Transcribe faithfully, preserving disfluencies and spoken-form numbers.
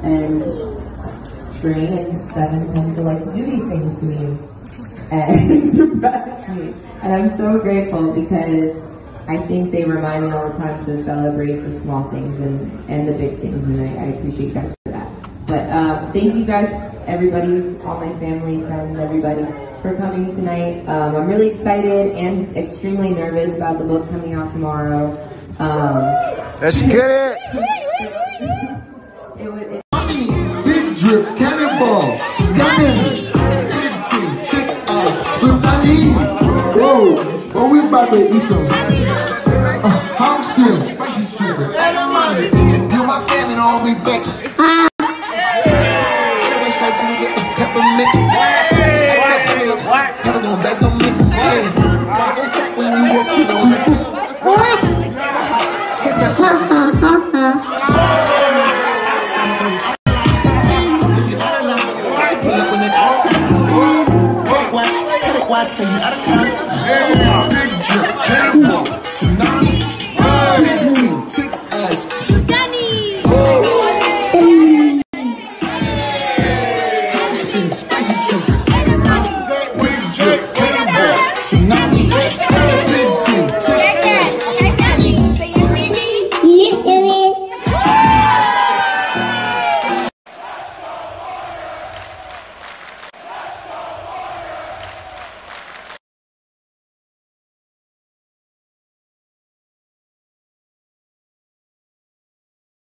and Shereen and Steph tend to like to do these things to me and surprise me. And I'm so grateful because I think they remind me all the time to celebrate the small things and, and the big things, and I, I appreciate you guys for that. But uh, thank you guys, everybody, all my family, friends, everybody, for coming tonight. Um, I'm really excited and extremely nervous about the book coming out tomorrow. Um, Let's get it! it was, it Big drip, cannonball, Canon, big team, chick ass, tsunami. Whoa, but we about to eat some uh, hog shrimp, spicy shrimp, edamame. You my family, don't be back. Anyway, straight to the peppermint. Never gonna back some mint. Don't stop when you walk through the watch, cut it, watch, so you out of time. Big drip,